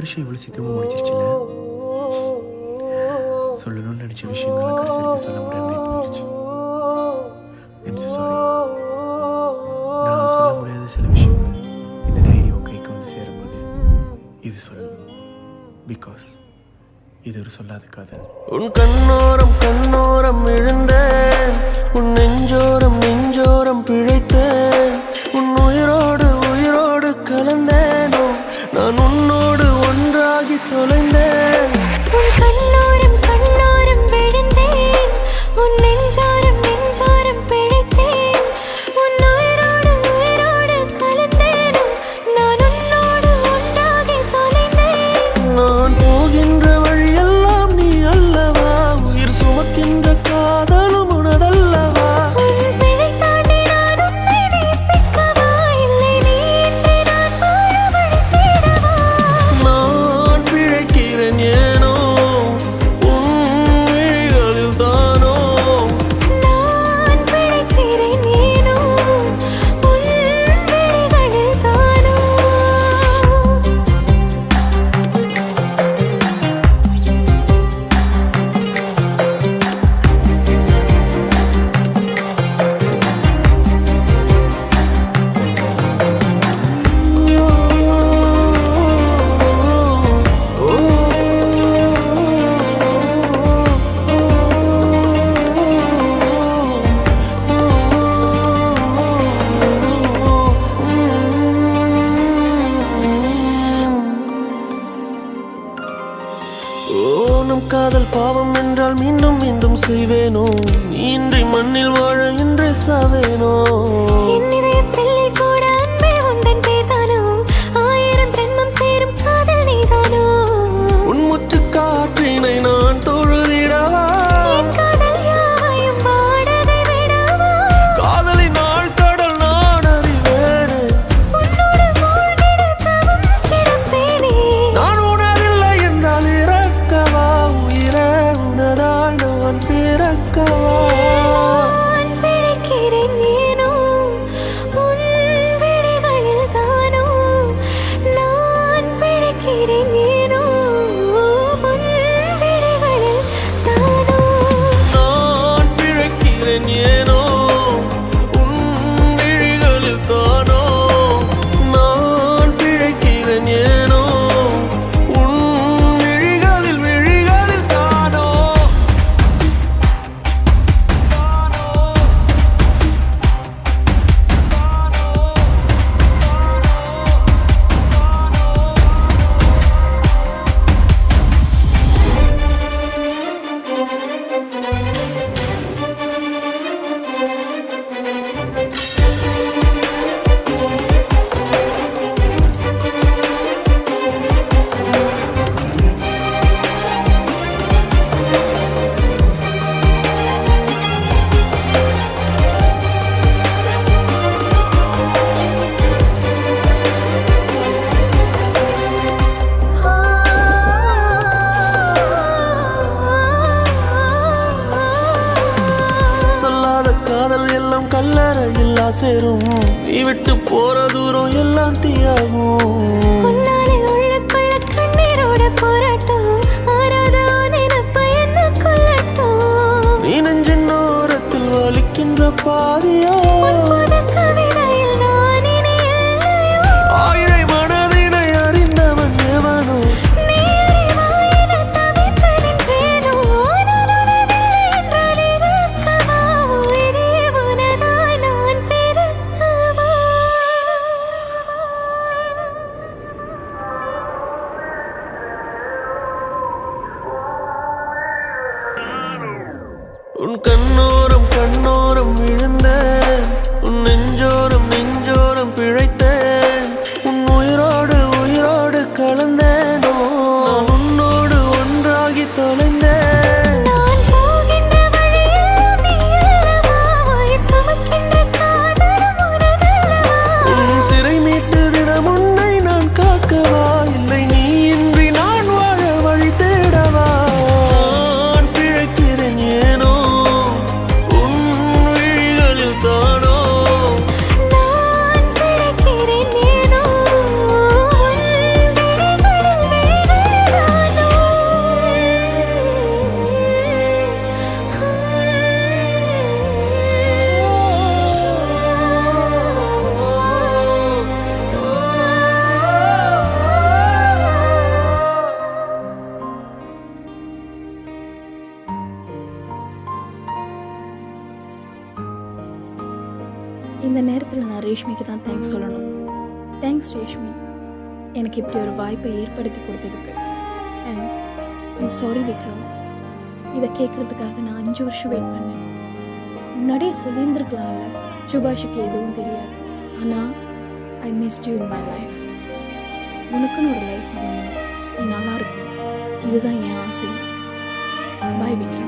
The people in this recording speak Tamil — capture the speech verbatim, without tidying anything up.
விஷயம் இவ்வளவு சீக்கிரமா முடிஞ்சிருச்சுல. சொல்லணும்னு நினைச்ச விஷயங்கள்லாம் கடைசி வரைக்கும் சொல்ல முடியாமலே போயிடுச்சு. I'm so sorry. நான் சொல்ல முடியாத சில விஷயங்கள் இந்த டைரி உன் கைக்கு வந்து சேரும்போது இது சொல்லணும். பிகாஸ் இது ஒரு சொல்லாத காதல். உன் கண்ணோரம் கண்ணோரம் விழுந்தேன், உன் நெஞ்சோரம் நெஞ்சோரம் பிழைத்தேன், உன் உயிரோடு உயிரோடு கலந்தேனோ நான் உன்னோடு ஒன்றாகி தொலைந்தேன். உன் கண்ணோரம் கண்ணோரம் விழுந்தேன், உன் நெஞ்சோரம் நெஞ்சோரம் பிழைத்தேன், உன் உயிரோடு உயிரோடு கலந்தேனோ நான் உன்னோடு ஒன்றாகி தொலைந்தேன். நான் போகின்ற வழியெல்லாம் நீ அல்லவா, உயிர் சுமக்கின்ற காதலும் உனதல்லவா. உன் பிழை தாண்டி நான் உன்னை நேசிக்கவா, இல்லை நீ இன்றி நான் போற வழி தேடவா. நான் பிழைக்கிறேன் ஏனோ உன் விழிகளில் தானோ, நான் பிழைக்கிறேன் ஏனோ உன் விழிகளில் தானோ. ஓ நம் காதல் பாவம் என்றால் மீண்டும் மீண்டும் செய்வேனோ, நீ இன்றி மண்ணில் வாழ இன்றே சாவேனோ. என் இதய செல்லில் கூட அன்பே உந்தன் பேர்தானோ, ஆயிரம் ஜென்மம் சேரும் காதல் நீதானோ. உன் முத்து காற்றினை நான் தொழுதிடவா, என் காதல் யாவையும் வாடகை விடவா. காதலின் நாள் கடல் நான் அறிவேனே, உன்னோடு மூழ்கிட தவம் கிடப்பேனே. நான் உணரில்லை என்றால் இறக்கவா, உயிரே உனதாய் நான் பிறக்கவா. நான் பிழைக்கிறேன் ஏனோ உன் விழிகளில் தானோ, நான் பிழைக்கிறேன் ஏனோ உன் விழிகளில் தானோ. நான் பிழைக்கிறேன் ஏனோ உன் விழிகளில் தானோ, நான் பிழைக்கிறேன் ஏனோ உன் விழிகளில் விழிகளில் தானோ. சொல்லாத காதல் எல்லாம் கல்லறையில் சேரும், நீ விட்டு போற தூரம் எல்லாம் தீயாகும். உன்னாலே உள்ளுக்குள்ள கண்ணீரோட போராட்டம், ஆறாத நினைப்பு என்ன கொல்லட்டும். நீ நெஞ்சின் ஓரத்தில் வலிக்கின்ற பாதியோ, உன் புது கவிதையில் நான் இனி இல்லையோ. ஆயிழை மனதினை அறிந்தவன் எவனோ, நீ அறிவாய் என தவித்து நின்றேனோ, நான் உனதில்லை என்றால் இருக்கவா, உயிரே உனதாய் நான் பிறக்கவா. உன் கண்ணோரம் கண்ணோரம் விழுந்தேன், இந்த நேரத்தில் நான் ரேஷ்மிக்கு தான் தேங்க்ஸ் சொல்லணும். தேங்க்ஸ் ரேஷ்மி, எனக்கு இப்படி ஒரு வாய்ப்பை ஏற்படுத்தி கொடுத்ததுக்கு. அண்ட் ஐம் சாரி விக்ரம், இதை கேட்குறதுக்காக நான் அஞ்சு வருஷம் வெயிட் பண்ணேன். முன்னாடியே சொல்லியிருந்துருக்கலாம்ல, சுபாஷுக்கு எதுவும் தெரியாது. ஆனால் I missed you in my life. உனக்குன்னு ஒரு லைஃப் அமையும், நீ நல்லாயிருக்கும், இதுதான் என் ஆசை. பாய் விக்ரம்.